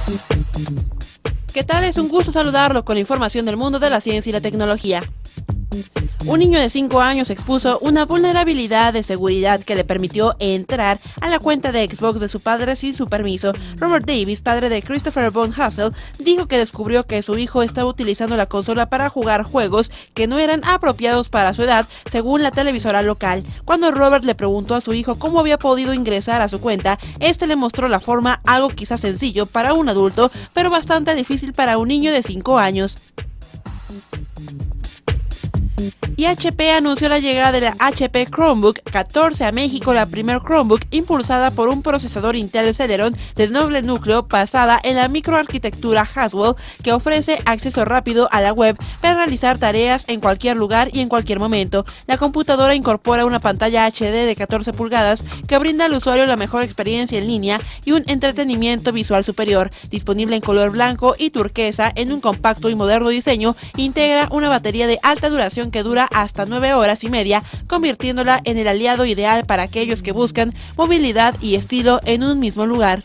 ¿Qué tal? Es un gusto saludarlo con la información del mundo de la ciencia y la tecnología. Un niño de 5 años expuso una vulnerabilidad de seguridad que le permitió entrar a la cuenta de Xbox de su padre sin su permiso. Robert Davis, padre de Christopher Von Hassel, dijo que descubrió que su hijo estaba utilizando la consola para jugar juegos que no eran apropiados para su edad, según la televisora local. Cuando Robert le preguntó a su hijo cómo había podido ingresar a su cuenta, este le mostró la forma, algo quizás sencillo para un adulto, pero bastante difícil para un niño de 5 años. Y HP anunció la llegada de la HP Chromebook 14 a México, la primer Chromebook impulsada por un procesador Intel Celeron de doble núcleo basada en la microarquitectura Haswell, que ofrece acceso rápido a la web para realizar tareas en cualquier lugar y en cualquier momento. La computadora incorpora una pantalla HD de 14 pulgadas que brinda al usuario la mejor experiencia en línea y un entretenimiento visual superior. Disponible en color blanco y turquesa en un compacto y moderno diseño, integra una batería de alta duración que dura hasta 9 horas y media, convirtiéndola en el aliado ideal para aquellos que buscan movilidad y estilo en un mismo lugar.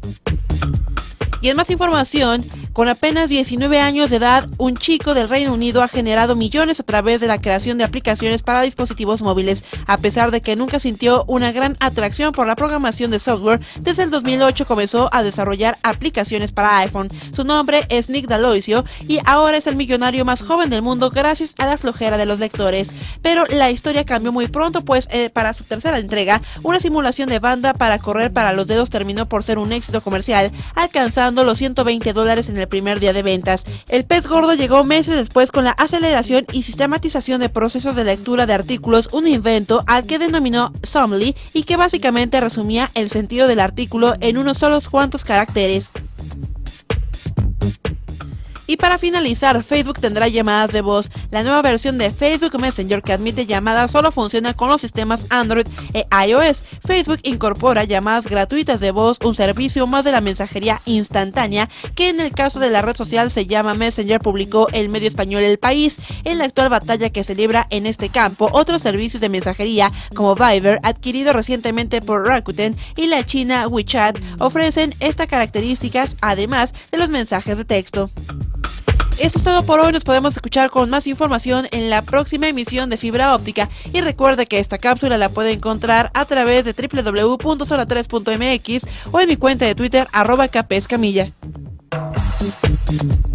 Y en más información, con apenas 19 años de edad, un chico del Reino Unido ha generado millones a través de la creación de aplicaciones para dispositivos móviles. A pesar de que nunca sintió una gran atracción por la programación de software, desde el 2008 comenzó a desarrollar aplicaciones para iPhone. Su nombre es Nick D'Aloisio y ahora es el millonario más joven del mundo gracias a la flojera de los lectores. Pero la historia cambió muy pronto, pues para su tercera entrega, una simulación de banda para correr para los dedos terminó por ser un éxito comercial, alcanzando los $120 en el primer día de ventas. El pez gordo llegó meses después con la aceleración y sistematización de procesos de lectura de artículos, un invento al que denominó Summly y que básicamente resumía el sentido del artículo en unos solos cuantos caracteres. Y para finalizar, Facebook tendrá llamadas de voz. La nueva versión de Facebook Messenger que admite llamadas solo funciona con los sistemas Android e iOS. Facebook incorpora llamadas gratuitas de voz, un servicio más de la mensajería instantánea que en el caso de la red social se llama Messenger, publicó el medio español El País. En la actual batalla que se libra en este campo, otros servicios de mensajería como Viber, adquirido recientemente por Rakuten, y la china WeChat, ofrecen estas características además de los mensajes de texto. Esto es todo por hoy, nos podemos escuchar con más información en la próxima emisión de Fibra Óptica y recuerde que esta cápsula la puede encontrar a través de www.zona3.mx o en mi cuenta de Twitter @kpescamilla.